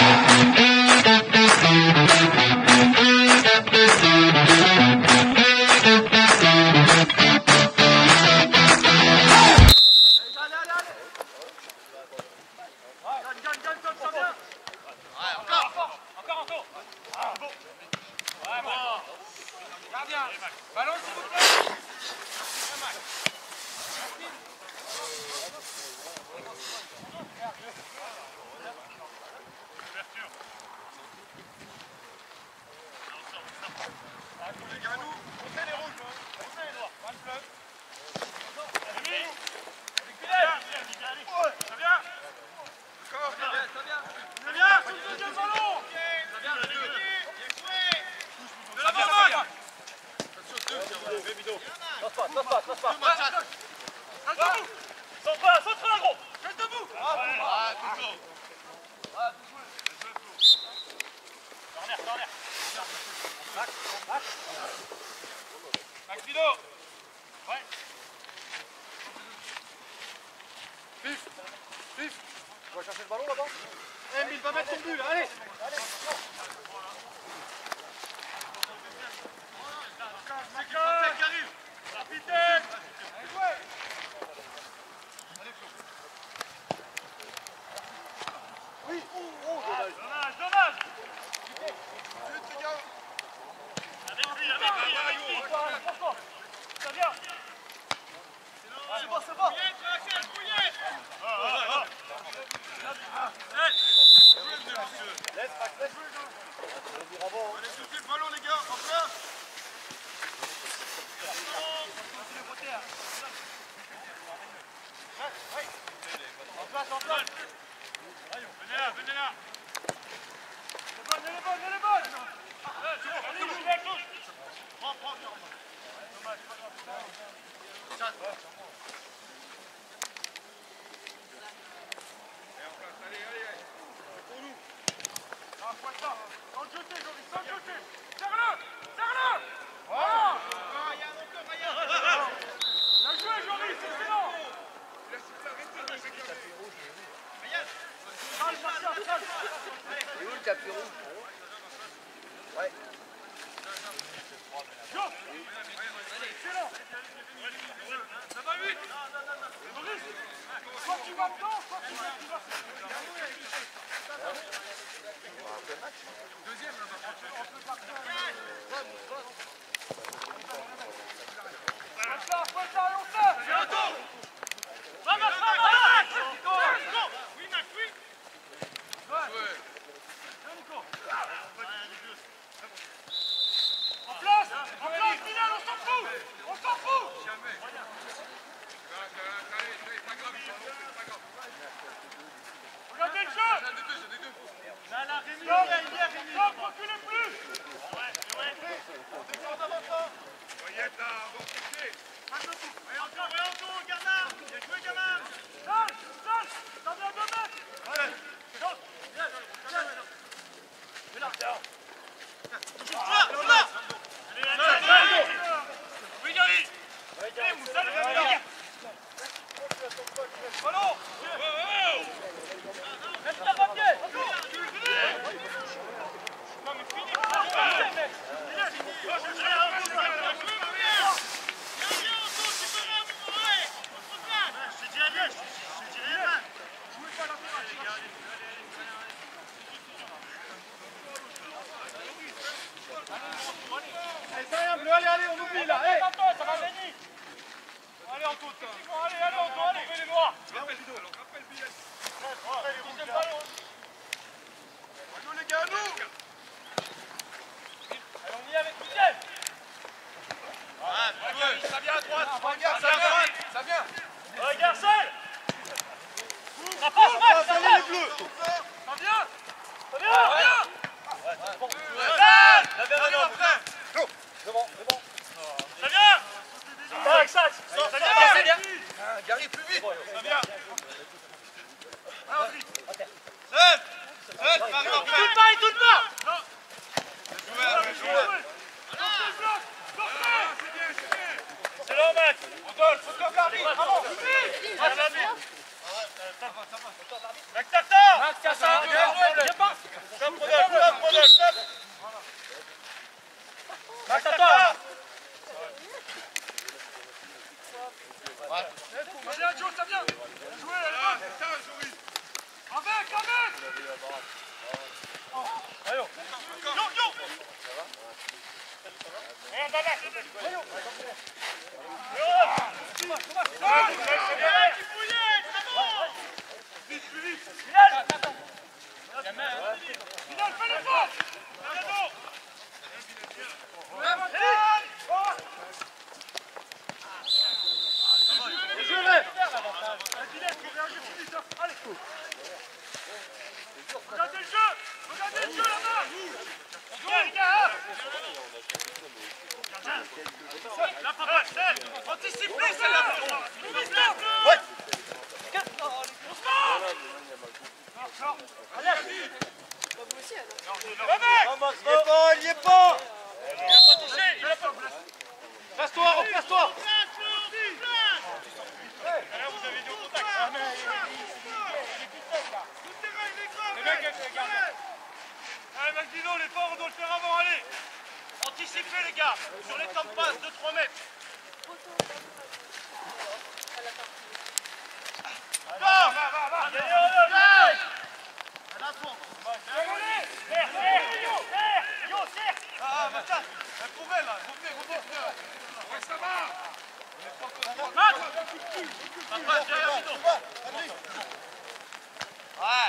Ballon s'il vous plaît. On va chercher le ballon là-bas. Emile va mettre son but là, allez. Capitaine. Oui. Oh, dommage. Dommage. Ça vient. C'est bon, c'est bon. Laisse, Max, laisse. Allez, touchez le ballon, les gars, en place. En place, en place. Venez là, venez là. Elle est bonne. Allez, à gauche. Prends. Dommage, pas grave. Allez. Pour nous. Ah, Poisson. Sans le jeter, Joris, sans le jeter. Serre-le. Voilà. Bien joué, Joris, excellent. Il a sifflé, arrêtez. Sale. Et où le tapis rouge? Ouais. Excellent. Ça va vite. Joris, soit tu vas dedans, soit tu vas. Deuxième, Poisson, on sort. Oui, Max, oui. En place, Bilal, on s'en fout. Jamais. Regardez le jeu. Là, Rémi, Rémi. Non, reculez plus. Ouais. On descend d'avant. Voyette là, on va pousser. Pas de coup. Et encore, Garnard. Bien joué, gamin. Charles, t'en viens 2 mètres. Allez, Charles. Viens. C'est là. Oui, Gary. Allez, Moussa, le gars. Ballon. Laisse ta papier. Non, mais finis. Allez, on oublie là. Attends, ça va gagner. Allez, on compte. Allez, on doit aller les noirs. Rappelle Bilal. Deuxième ballon. À nous les gars, à nous. Allez, on y est avec Michel. Ça vient à droite. Ça vient. Regarde, Garcel. Ça passe, Max. Ça vient les bleus. Ça vient. C'est bon. Ça vient. Ça vient. Gary, plus vite. Ça vient. Regardez le jeu! Regardez le jeu là-bas! Les gars! La papaye, anticipez celle-là! Ouais! Il y est pas. Place-toi, replace-toi! Là, vous avez dit au contact. Le terrain, il est grave! Allez, Magnino, l'effort, on doit le faire avant, allez! Anticipez, les gars, sur les temps de passe, 2-3 mètres. Va! Ah, Mathias, elle pourrait là, revenez, ouais, ça va! Max! Ça passe derrière Vito! Ouais!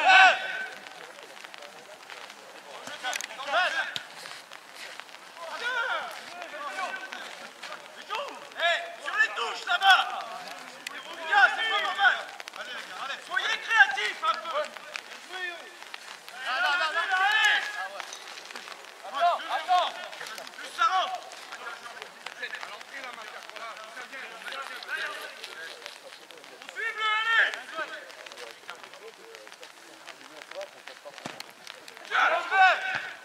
Sur les touches là-bas! Les gars, c'est pas normal! Allez les gars, allez! Soyez créatifs un peu! Attends! Plus ça rentre! Poursuivez-le, allez! Tiens, le fait!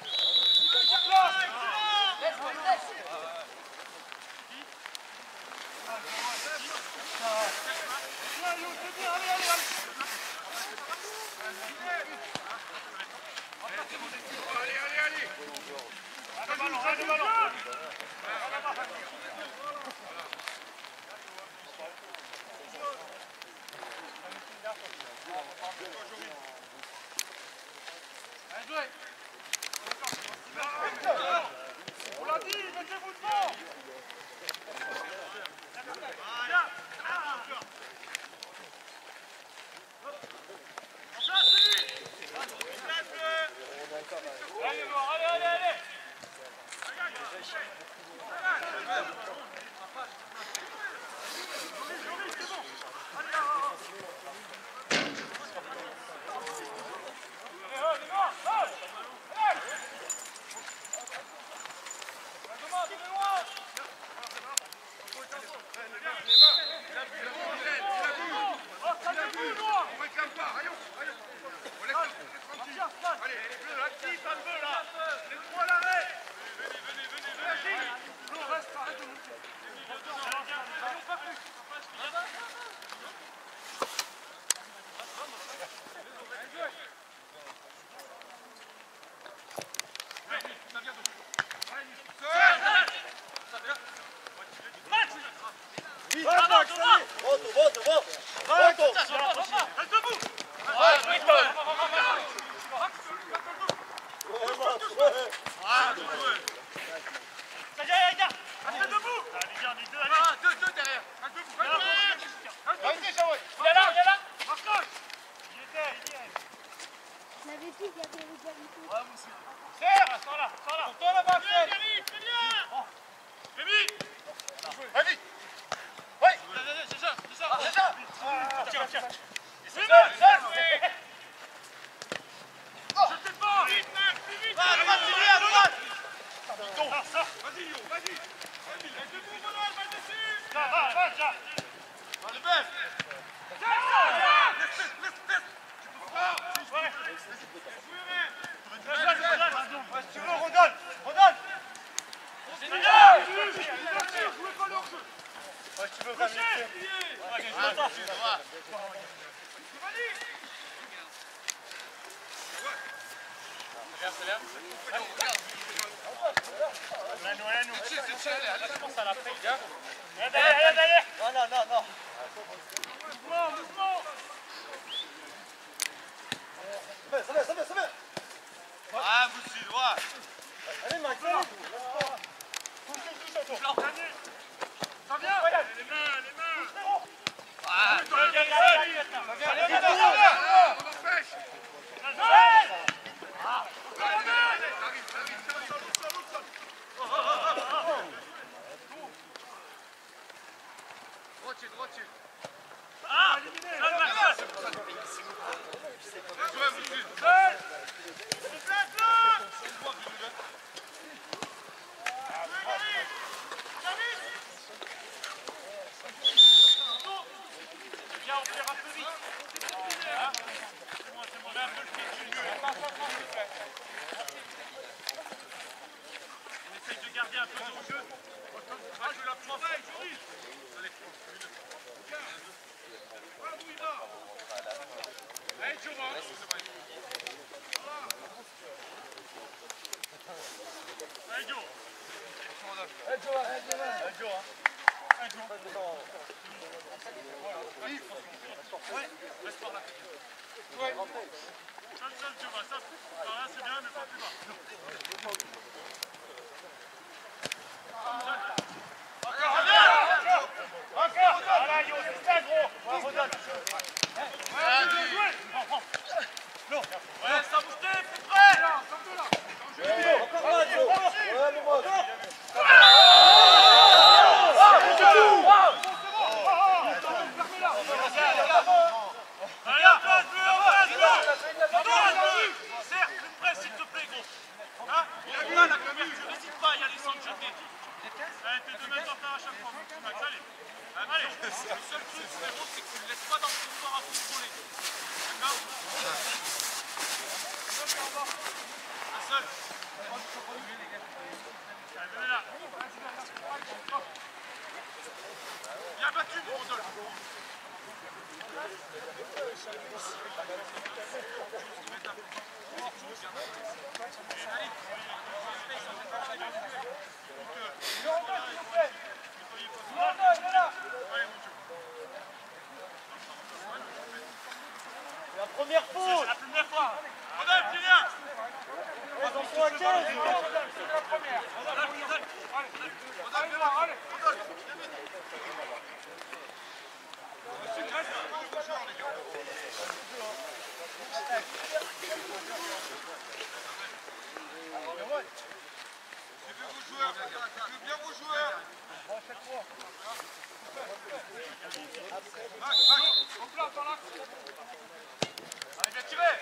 Allez! Le ballon! Bien joué! On l'a dit, mettez-vous devant! Allez! un peu de jeu. Je la prends. Allez. Allez, tu vois. Allez, Joe. Ouais, reste par là. Ouais. Seul, tu vas. Ça, par là, c'est bien, mais pas plus bas. Encore. Voilà, Yo, c'est ça, gros. Ouais, ça bouge, plus près. Encore là, Joe. Ouais, mon boss. Serre, plus près s'il te plaît, gros. Hein? Il a la couverture, n'hésite pas à y aller sans te jeter. T'es 2 mètres en retard à chaque fois. Max, allez. Allez. Le seul truc, frérot, c'est que tu ne laisses pas dans le couloir à contrôler. D'accord? Un seul. Allez, venez là. Bien battu, Rodolphe. La première faute. C'est la première fois. Rodolphe, tu viens. Ils en sont à 15. C'est la première. Allez. Allez, bien tiré.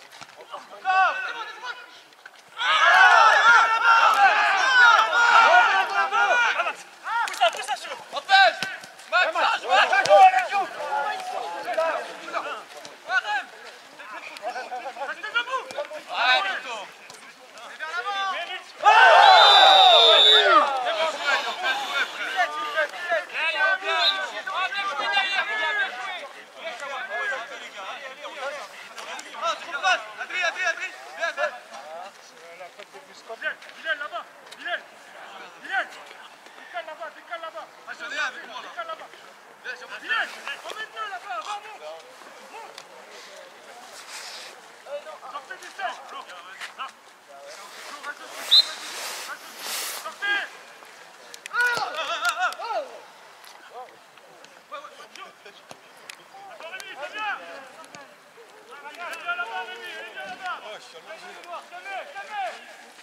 Pousse ça, sur. Empêche! Max, Restez debout. ouais, plutôt. C'est vers l'avant. Bilal, là-bas. Bilal. Décale là-bas. Décale là-bas. Bilal, emmène-le là-bas. Va, monte. Sortez du sol. Là. Reste dessus. Sortez. Attends, Rémi, c'est bien. Viens là-bas, Rémi. Viens là-bas. Calmez.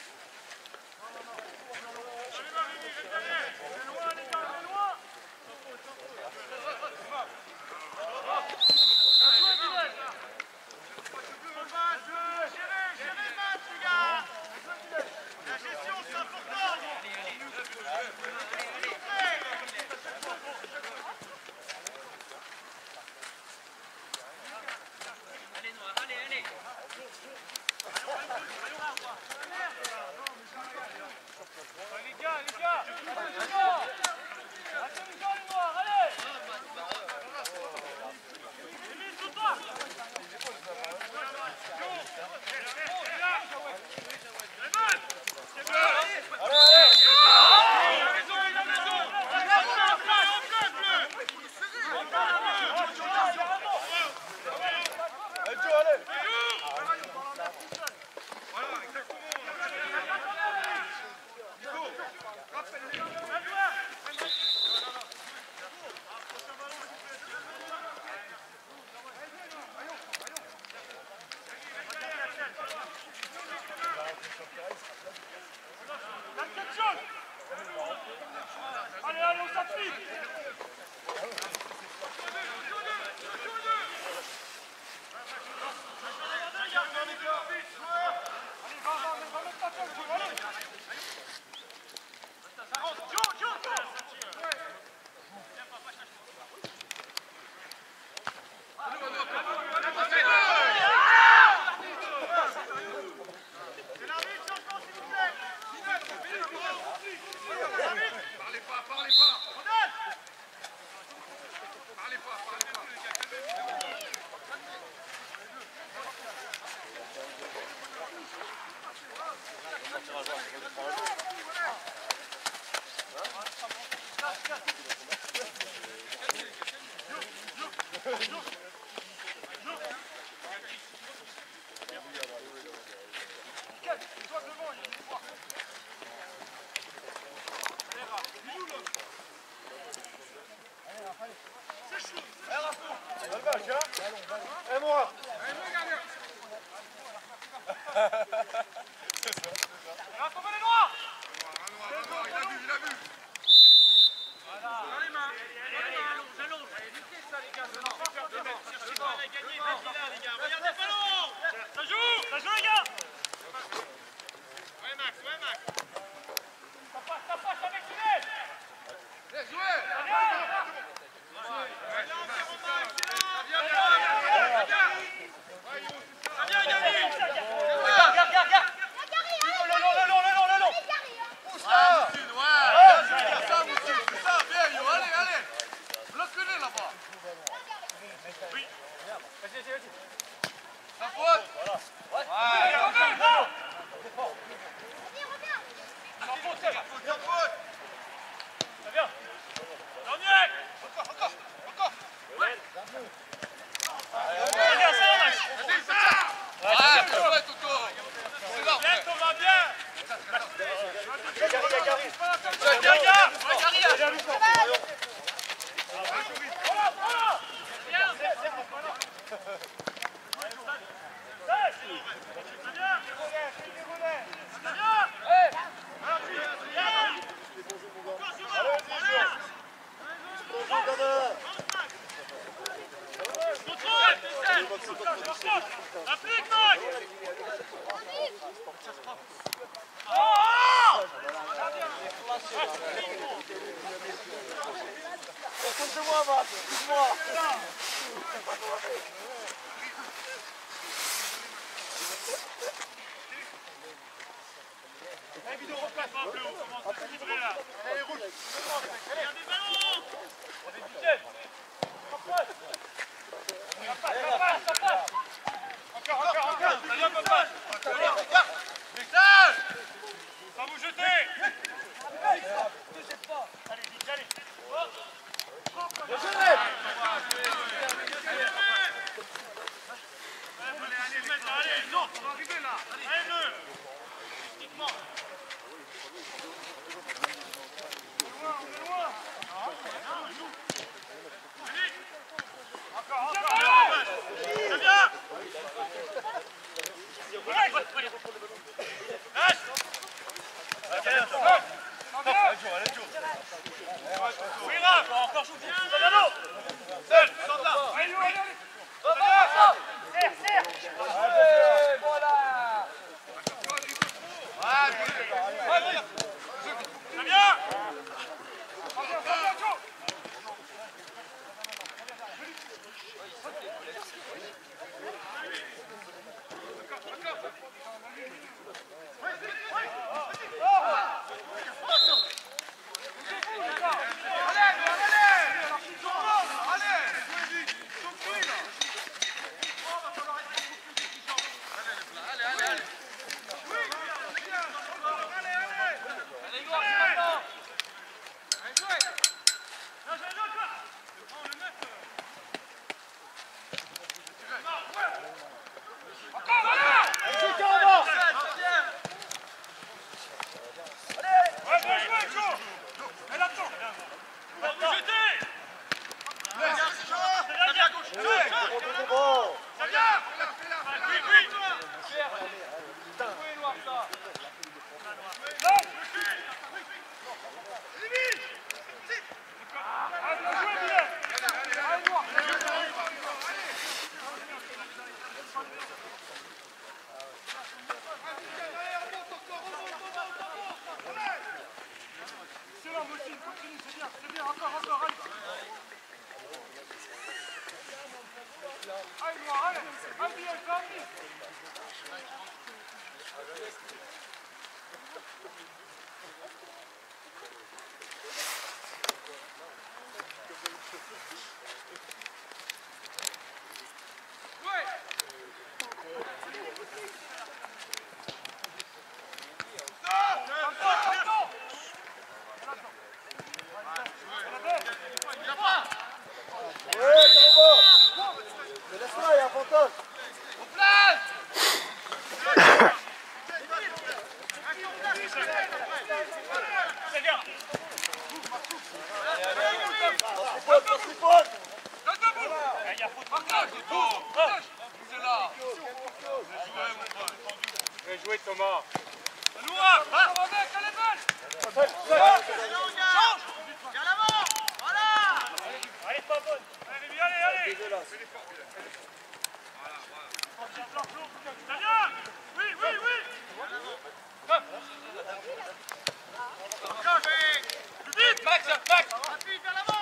Les gars, attention les noirs, allez. Là, tombez les noirs. Il a vu, il a vu. Voilà. Dans les mains. J'allonge. Évitez ça, les gars. Je ne vais pas faire de mètres. Cherchez pas à gagner là, les gars. Regardez le ballon. Ça joue, les gars. Ouais, Max, ouais, Max. Ça passe avec Inès. Bien joué. Concentre-moi, Max, excuse-moi. Vidéo replace un peu, on commence à livrer là. Allez, rouge. Regardez le ballon. On est 10e. Ça passe. Encore. Ça vient comme passe. Pas vous jeter. Allez, vite, allez. Allez, non, on va arriver là. Allez, techniquement. On est loin. Encore. C'est bien. Encore joue bien. Seul, Santa. Allez. Serre. Voilà. C'est bien. joué Thomas. Noir, avec, allez, balle. Change. Viens l'avant. Voilà. Allez, pas bonne. Allez, allez. Dégueulasse. Daniel. Oui. Plus vite. Max. Rapide, vers l'avant.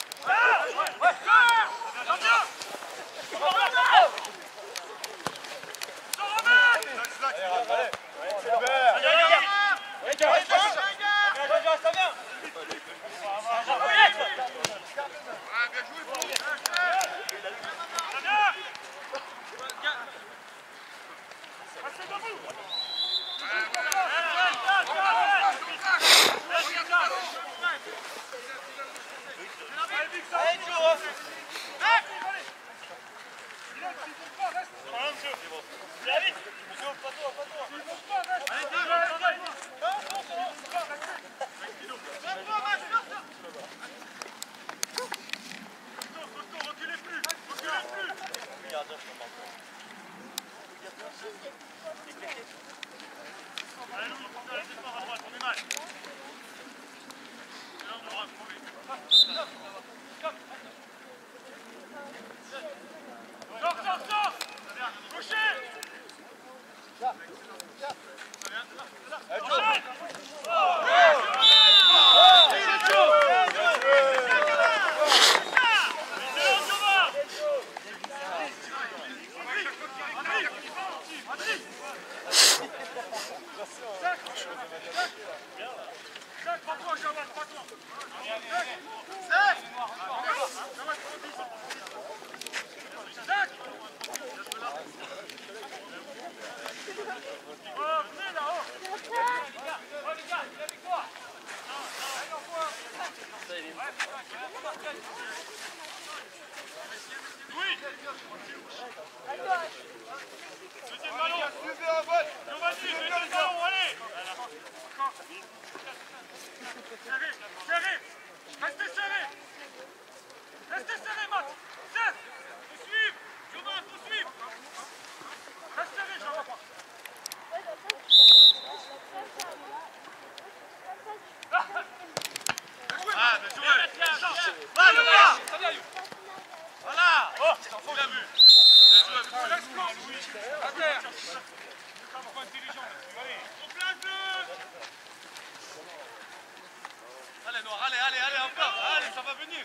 Allez, Noir, allez, encore. Allez, ça va venir.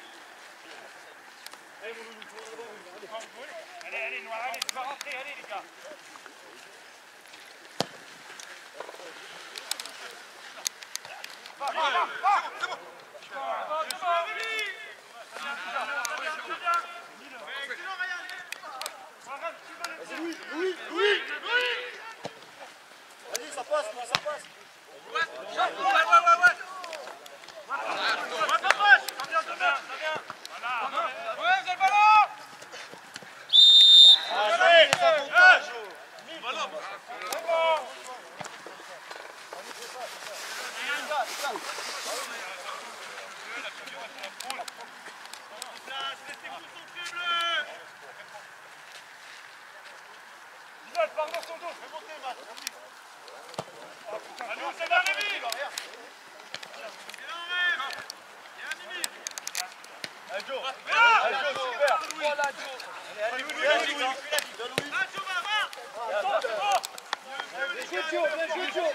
Allez, Noir, allez, tu vas rentrer, allez, les gars. C'est bon. Oui. Vas-y, ça passe. Ouais. Pardon, son dos, fais monter, Matt. Allez, c'est dans les billes. Allez, Joe, super. Voilà, Joe. Allez, Louis. Bien joué, Joe.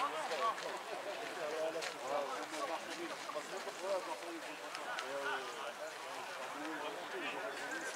Allez.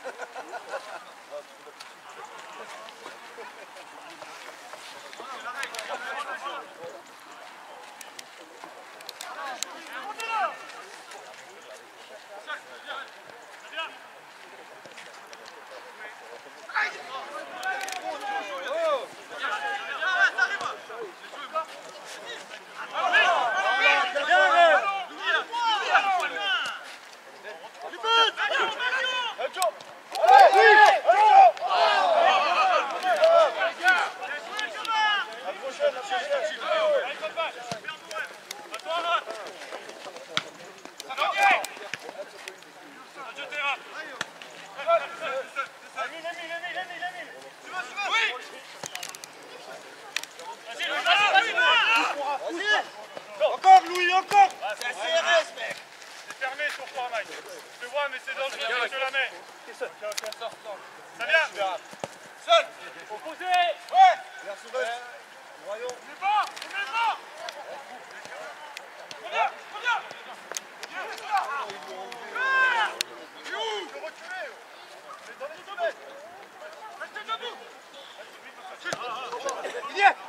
Encore Louis, encore. C'est CRS, mec. C'est fermé sur toi, Mike. Je te vois, mais c'est dangereux, je te la mets. Ça vient. Seul. Opposé. Ouais. Voyons. On est bas, on est bas. Reviens, reviens. Tu es où? Tu reculer. On est dans les kilomètres. Restez debout. Il y est.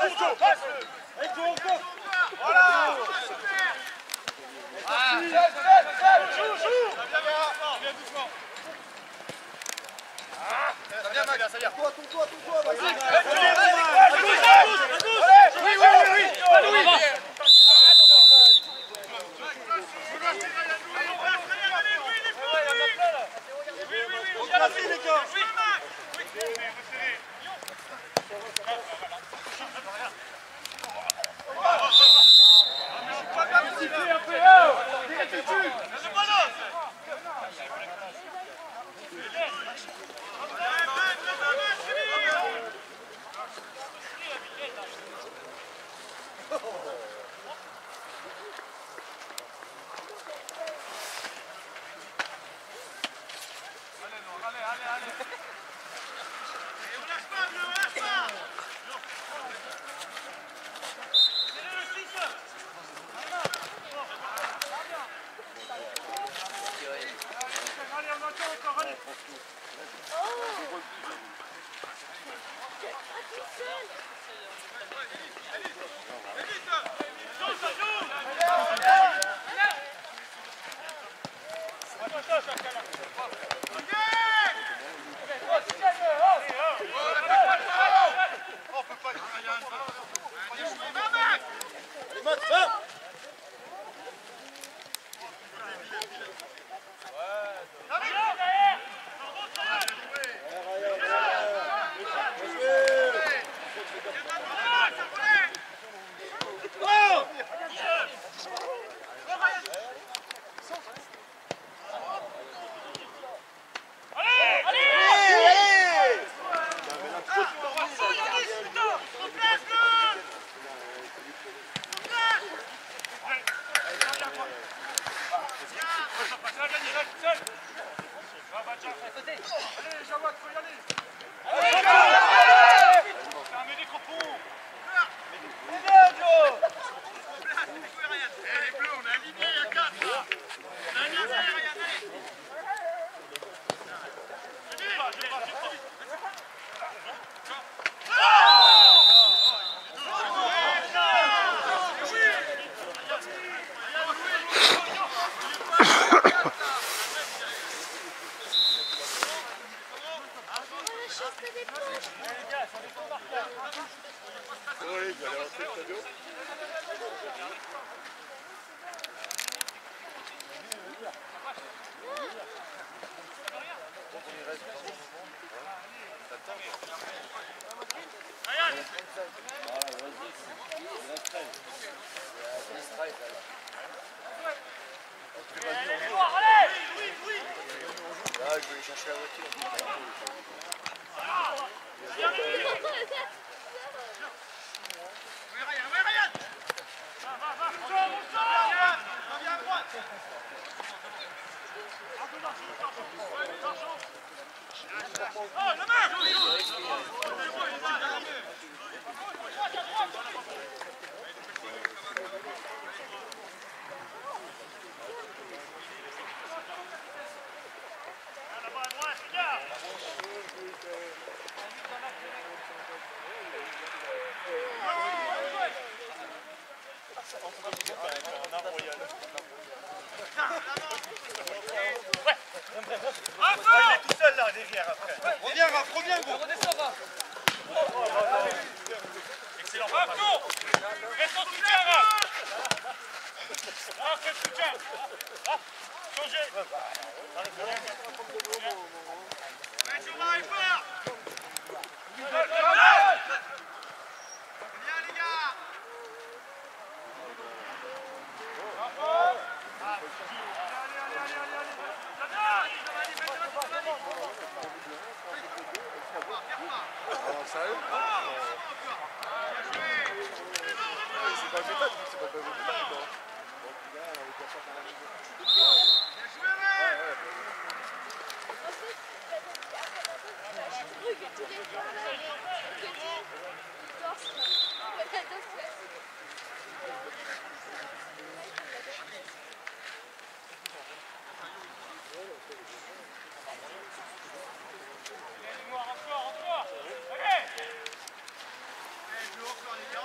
Encore, encore. Allez.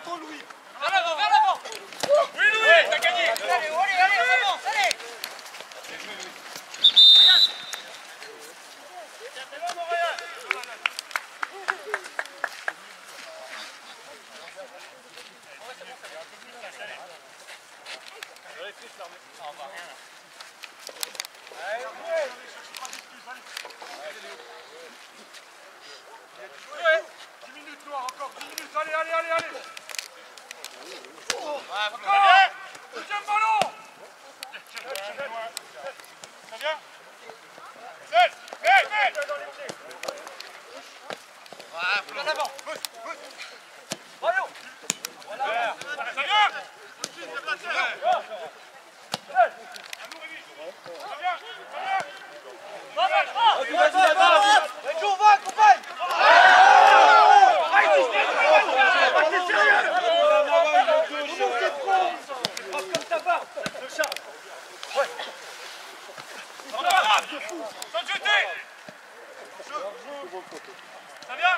toi, Louis. Vers l'avant, vers l'avant. Oui, Louis, t'as gagné. Allez, allez, allez, avance, allez. Allez, 10 minutes, Noir, encore 10 minutes. Allez, allez, allez, allez. Encore. Deuxième ballon. Ça vient. Mets. Vers l'avant. Ça vient. Vas-y, on va, compagne. Sans jeter. Ça vient.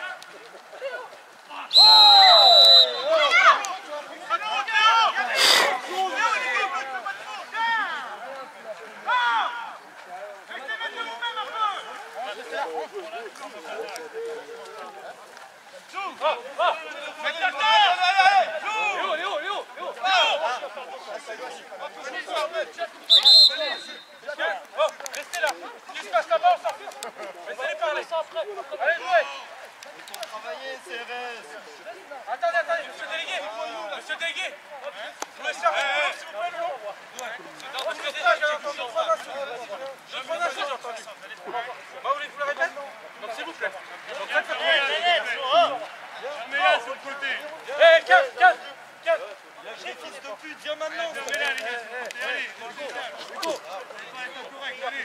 Restez là. Qu'est-ce qui se passe là-bas, on sort. Laissez-les parler. Allez, jouez. Travailler, CRS. Attendez, monsieur le délégué. Monsieur le délégué. Jouez ça, s'il vous plaît, Léon. Non, parce que déjà, j'ai entendu 3 nations. J'ai 3 nations, j'ai entendu. Bah, vous voulez que je vous le répète? Donc, s'il vous plaît. Donc, faites votre Mets-la sur le côté. Eh, 15. Lâchez, fils de pute, viens maintenant. Mets-la, les gars, sur le côté. Allez, correct, allez.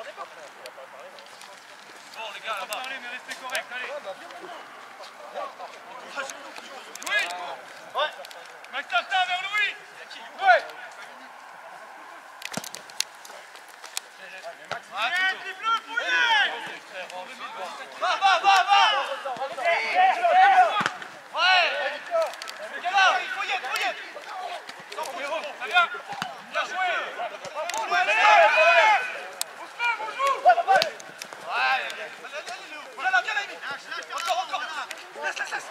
Bon, les gars, là-bas. Parlez, mais restez correct, allez. Louis. Ouais. Maxtartin vers Louis. Ouais. Va. Ouais. Il faut y être. Ça vient. Bien joué. Ousmane, on joue. Viens là, Amy. Encore. Laisse.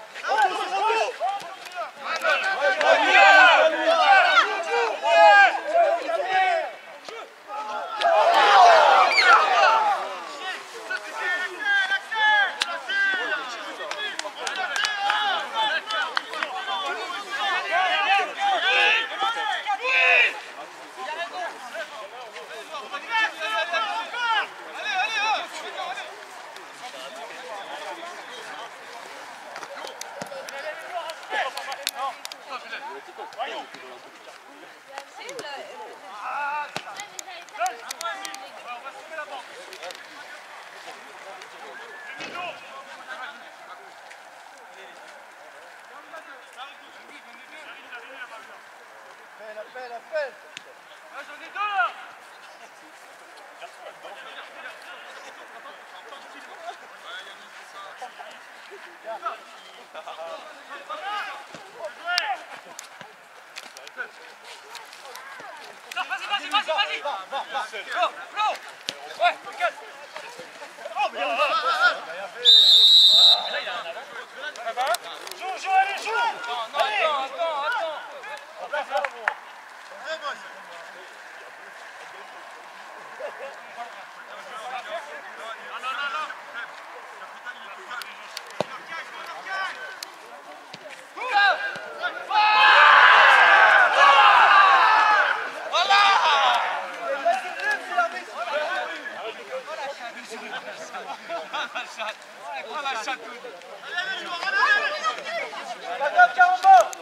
Appelle. Ah, j'en ai deux là. Non, vas-y. Flo. Ouais, calme. Joue, allez, joue. Attends. Non. La chatouille. Madame Caramba.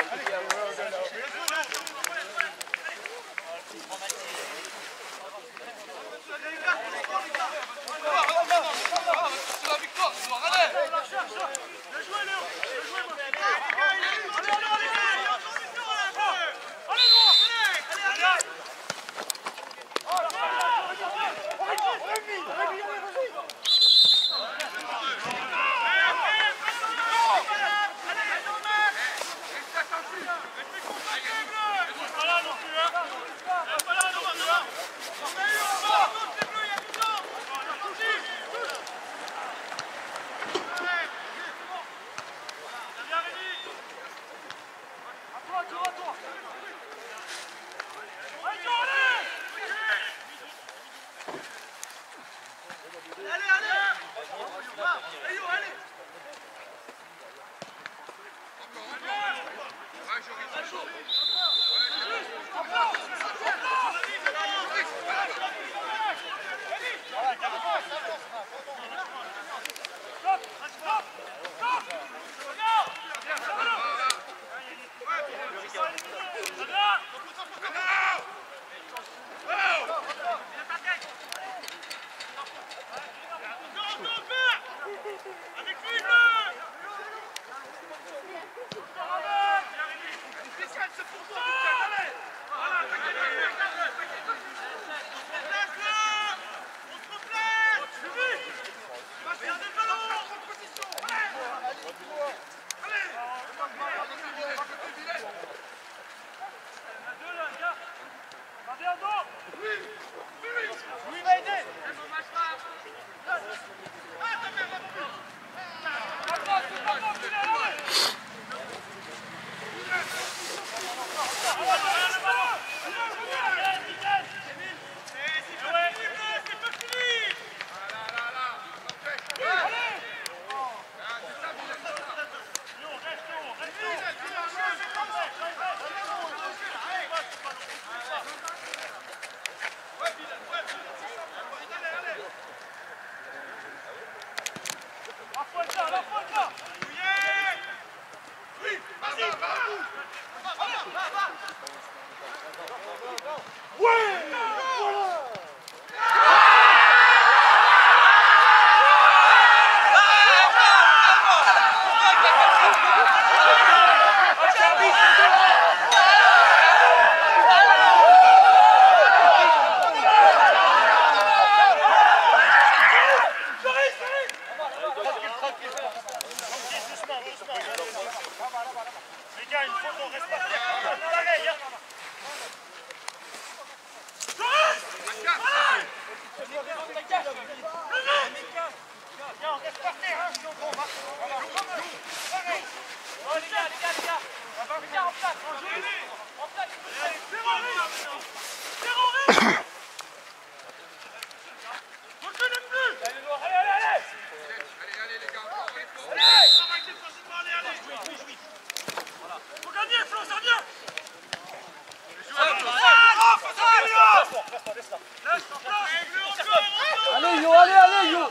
Allez Yo, allez Yo.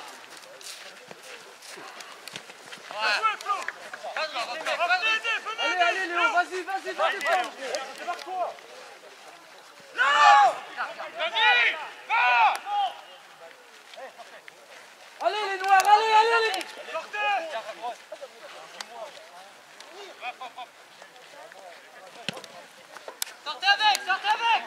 Allez Léo, vas-y. Démarre-toi. Allez les noirs, allez. Sortez avec.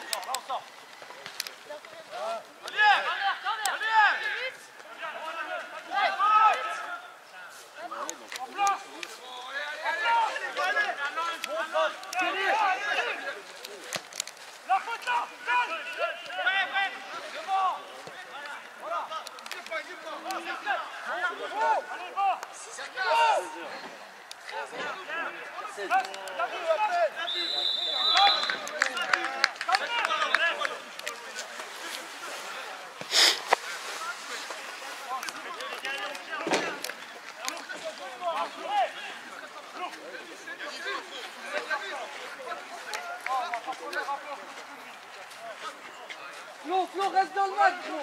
La faute là. Allez, va. Flo, reste dans le match, Flo.